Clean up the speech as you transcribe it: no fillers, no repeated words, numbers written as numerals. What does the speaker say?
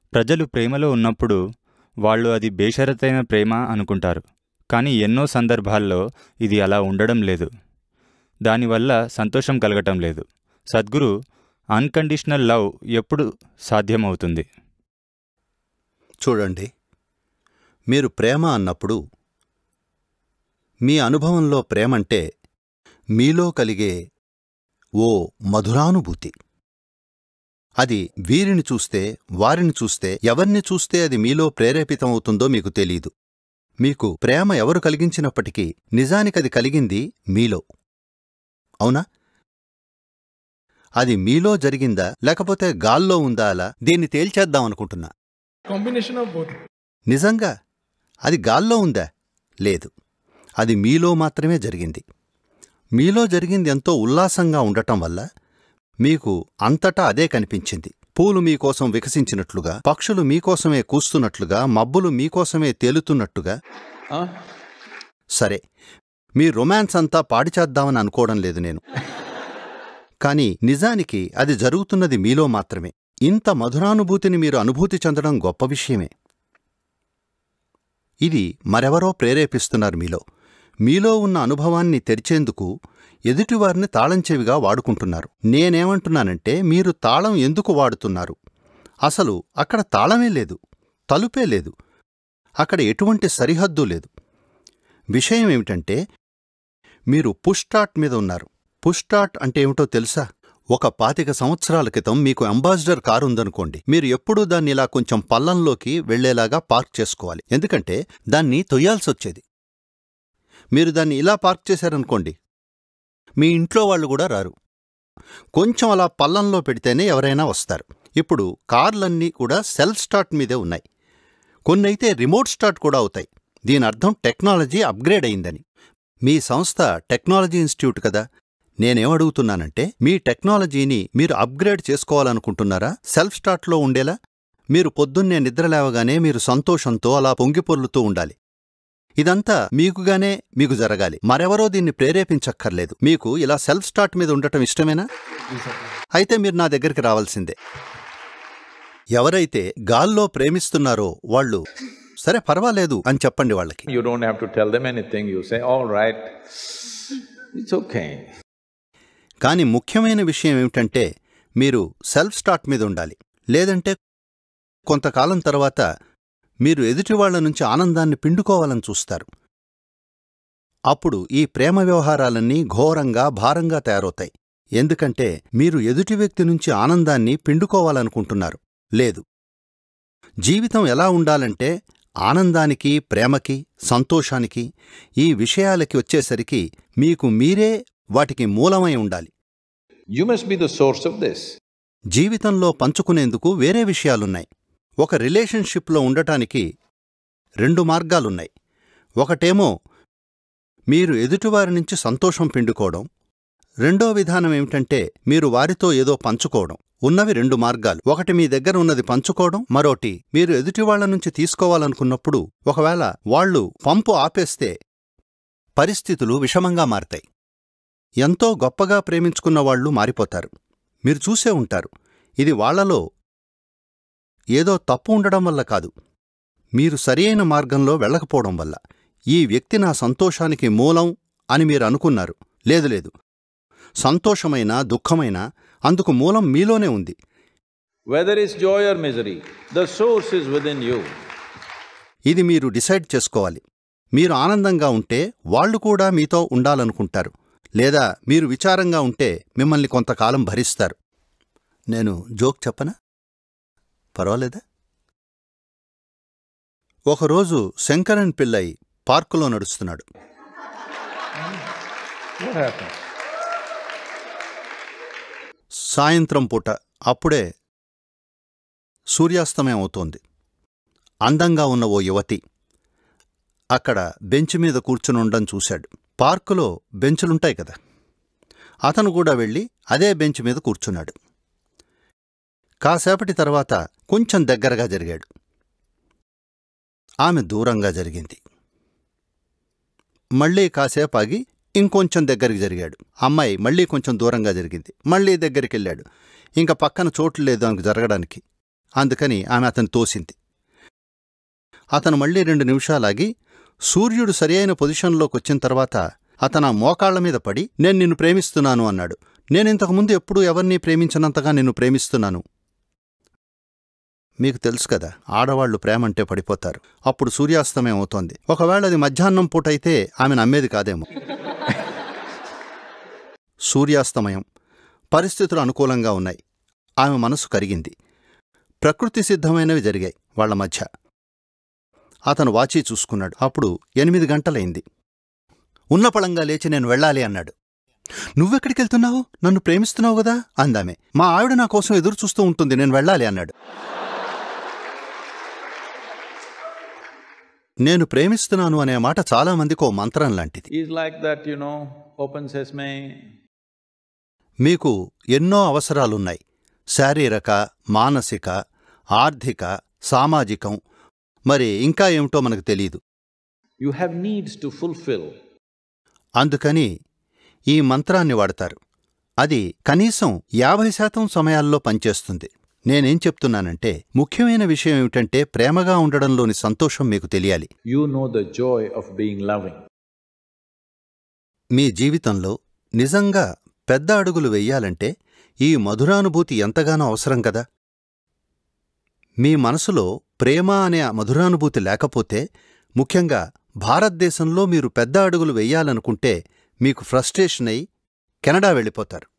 ప్రజలు ప్రేమలో ఉన్నప్పుడు వాళ్ళు అది బేషరతైన ప్రేమ అనుకుంటారు. కానీ ఎన్నో సందర్భాల్లో ఇది అలా ఉండడం లేదు. దానివల్ల సంతోషం కలగటం లేదు. సద్గురు, అన్కండిషనల్ లవ్ ఎప్పుడు సాధ్యమవుతుంది? చూడండి, మీరు ప్రేమ అన్నప్పుడు మీ అనుభవంలో ప్రేమంటే మీలో కలిగే ఓ మధురానుభూతి. అది వీరిని చూస్తే, వారిని చూస్తే, ఎవర్ని చూస్తే అది మీలో ప్రేరేపితమవుతుందో మీకు తెలీదు. మీకు ప్రేమ ఎవరు కలిగించినప్పటికీ నిజానికది కలిగింది మీలో. అవునా? అది మీలో జరిగిందా లేకపోతే గాల్లో ఉందా? అలా దీన్ని తేల్చేద్దామనుకుంటున్నా. నిజంగా అది గాల్లో ఉందా? లేదు, అది మీలో మాత్రమే జరిగింది. మీలో జరిగింది ఎంతో ఉల్లాసంగా ఉండటం వల్ల మీకు అంతటా అదే కనిపించింది. పూలు మీకోసం వికసించినట్లుగా, పక్షులు మీకోసమే కూస్తున్నట్లుగా, మబ్బులు మీకోసమే తేలుతున్నట్టుగా. సరే, మీ రొమాన్స్ అంతా పాడిచేద్దామని అనుకోవడం లేదు నేను. కాని నిజానికి అది జరుగుతున్నది మీలో మాత్రమే. ఇంత మధురానుభూతిని మీరు అనుభూతి చెందడం గొప్ప విషయమే. ఇది మరెవరో ప్రేరేపిస్తున్నారు మీలో. మీలో ఉన్న అనుభవాన్ని తెరిచేందుకు ఎదుటివారిని తాళంచెవిగా వాడుకుంటున్నారు. నేనేమంటున్నానంటే, మీరు తాళం ఎందుకు వాడుతున్నారు? అసలు అక్కడ తాళమే లేదు, తలుపే లేదు, అక్కడ ఎటువంటి సరిహద్దు లేదు. విషయమేమిటంటే, మీరు పుష్ స్టార్ట్ మీద ఉన్నారు. పుష్ స్టార్ట్ అంటే ఏమిటో తెలుసా? ఒక 25 సంవత్సరాల క్రితం మీకు అంబాసిడర్ కారు ఉందనుకోండి. మీరు ఎప్పుడూ దాన్ని ఇలా కొంచెం పల్లంలోకి వెళ్లేలాగా పార్క్ చేసుకోవాలి, ఎందుకంటే దాన్ని తొయ్యాల్సొచ్చేది. మీరు దాన్ని ఇలా పార్క్ చేశారనుకోండి, మీ ఇంట్లో వాళ్ళు కూడా రారు. కొంచెం అలా పల్లంలో పెడితేనే ఎవరైనా వస్తారు. ఇప్పుడు కార్లన్నీ కూడా సెల్ఫ్ స్టార్ట్ మీదే ఉన్నాయి. కొన్నైతే రిమోట్ స్టార్ట్ కూడా అవుతాయి. దీనర్థం టెక్నాలజీ అప్గ్రేడ్ అయిందని. మీ సంస్థ టెక్నాలజీ ఇన్స్టిట్యూట్ కదా. నేనేమడుగుతున్నానంటే, మీ టెక్నాలజీని మీరు అప్గ్రేడ్ చేసుకోవాలనుకుంటున్నారా? సెల్ఫ్ స్టార్ట్లో ఉండేలా. మీరు పొద్దున్నే నిద్రలేవగానే మీరు సంతోషంతో అలా పొంగిపొర్లుతూ ఉండాలి. ఇదంతా మీకు జరగాలి. మరెవరో దీన్ని ప్రేరేపించక్కర్లేదు. మీకు ఇలా సెల్ఫ్ స్టార్ట్ మీద ఉండటం ఇష్టమేనా? అయితే మీరు నా దగ్గరికి రావాల్సిందే. ఎవరైతే గాల్లో ప్రేమిస్తున్నారో వాళ్ళు, సరే పర్వాలేదు అని చెప్పండి వాళ్ళకి. You don't have to tell them anything. You say, all right, it's okay. కాని ముఖ్యమైన విషయం ఏమిటంటే, మీరు సెల్ఫ్ స్టార్ట్ మీద ఉండాలి. లేదంటే కొంతకాలం తర్వాత మీరు ఎదుటివాళ్ల నుంచి ఆనందాన్ని పిండుకోవాలని చూస్తారు. అప్పుడు ఈ ప్రేమ వ్యవహారాలన్నీ ఘోరంగా, భారంగా తయారవుతాయి. ఎందుకంటే మీరు ఎదుటి వ్యక్తి నుంచి ఆనందాన్ని పిండుకోవాలనుకుంటున్నారు. లేదు, జీవితం ఎలా ఉండాలంటే ఆనందానికి, ప్రేమకి, సంతోషానికి, ఈ విషయాలకి వచ్చేసరికి మీకు మీరే వాటికి మూలమై ఉండాలి. You must be the source of this. జీవితంలో పంచుకునేందుకు వేరే విషయాలున్నాయి. ఒక రిలేషన్షిప్లో ఉండటానికి 2 మార్గాలున్నాయి. ఒకటేమో మీరు ఎదుటివారి నుంచి సంతోషం పిండుకోవడం. రెండో విధానం ఏమిటంటే, మీరు వారితో ఏదో పంచుకోవడం. ఉన్నవి 2 మార్గాలు. ఒకటి మీ దగ్గర ఉన్నది పంచుకోవడం, మరోటి మీరు ఎదుటివాళ్ల నుంచి తీసుకోవాలనుకున్నప్పుడు ఒకవేళ వాళ్లు పంపు ఆపేస్తే పరిస్థితులు విషమంగా మారతాయి. ఎంతో గొప్పగా ప్రేమించుకున్నవాళ్లు మారిపోతారు. మీరు చూసే ఉంటారు. ఇది వాళ్లలో ఏదో తప్పు ఉండడం వల్ల కాదు, మీరు సరియైన మార్గంలో వెళ్ళకపోవడం వల్ల. ఈ వ్యక్తి నా సంతోషానికి మూలం అని మీరు అనుకున్నారు. లేదు, సంతోషమైనా దుఃఖమైనా అందుకు మూలం మీలోనే ఉంది. Whether it's joy or misery, the source is within you. ఇది మీరు డిసైడ్ చేసుకోవాలి. మీరు ఆనందంగా ఉంటే వాళ్లు కూడా మీతో ఉండాలనుకుంటారు. లేదా మీరు విచారంగా ఉంటే మిమ్మల్ని కొంతకాలం భరిస్తారు. నేను జోక్ చెప్పనా? పర్వాలేదా? ఒకరోజు శంకరన్ పిల్లై పార్కులో నడుస్తున్నాడు. సాయంత్రం పూట. అప్పుడే సూర్యాస్తమయం అవుతోంది. అందంగా ఉన్న ఓ యువతి అక్కడ బెంచ్ మీద కూర్చునుండడం చూశాడు. పార్కులో బెంచులుంటాయి కదా. అతను కూడా వెళ్ళి అదే బెంచ్ మీద కూర్చున్నాడు. కాసేపటి తర్వాత కొంచెం దగ్గరగా జరిగాడు. ఆమె దూరంగా జరిగింది. మళ్లీ కాసేపాగి ఇంకొంచెం దగ్గరికి జరిగాడు. అమ్మాయి మళ్లీ కొంచెం దూరంగా జరిగింది. మళ్లీ దగ్గరికెళ్ళాడు. ఇంక పక్కన చోటు లేదు ఆమెకు జరగడానికి. అందుకని ఆమె అతను తోసింది. అతను మళ్లీ 2 నిమిషాలాగి సూర్యుడు సరియైన పొజిషన్లోకొచ్చిన తర్వాత అతను మోకాళ్ల మీద పడి, నేను నిన్ను ప్రేమిస్తున్నాను అన్నాడు. నేనింతకుముందు ఎప్పుడూ ఎవరినీ ప్రేమించినంతగా నిన్ను ప్రేమిస్తున్నాను. మీకు తెలుసు కదా, ఆడవాళ్లు ప్రేమంటే పడిపోతారు. అప్పుడు సూర్యాస్తమయం అవుతోంది. ఒకవేళ అది మధ్యాహ్నం పూటైతే ఆమె నమ్మేది కాదేమో. సూర్యాస్తమయం, పరిస్థితులు అనుకూలంగా ఉన్నాయి. ఆమె మనసు కరిగింది. ప్రకృతి సిద్ధమైనవి జరిగాయి వాళ్ల మధ్య. అతను వాచీ చూసుకున్నాడు. అప్పుడు 8 గంటలైంది. ఉన్నపళంగా లేచి నేను వెళ్ళాలి అన్నాడు. నువ్వెక్కడికెళ్తున్నావు? నన్ను ప్రేమిస్తున్నావు గదా అందామె. మా ఆవిడ నా కోసం ఎదురుచూస్తూ ఉంటుంది, నేను వెళ్ళాలి అన్నాడు. నేను ప్రేమిస్తున్నాను అనే మాట చాలామందికో మంత్రం లాంటిది. He's like that, open sesame. మీకు ఎన్నో అవసరాలున్నాయి. శారీరక, మానసిక, ఆర్థిక, సామాజికం, మరి ఇంకా ఏమిటో మనకు తెలీదు. You have needs to fulfill. అందుకని ఈ మంత్రాన్ని వాడతారు. అది కనీసం 50% సమయాల్లో పనిచేస్తుంది. నేనేం చెప్తున్నానంటే, ముఖ్యమైన విషయం ఏమిటంటే ప్రేమగా ఉండడంలోని సంతోషం మీకు తెలియాలి. You know the joy of being loving. మీ జీవితంలో నిజంగా పెద్ద అడుగులు వెయ్యాలంటే ఈ మధురానుభూతి ఎంతగానో అవసరం కదా. మీ మనసులో ప్రేమ అనే మధురానుభూతి లేకపోతే, ముఖ్యంగా భారతదేశంలో మీరు పెద్ద అడుగులు వెయ్యాలనుకుంటే మీకు ఫ్రస్ట్రేషన్ అయి కెనడా వెళ్ళిపోతారు.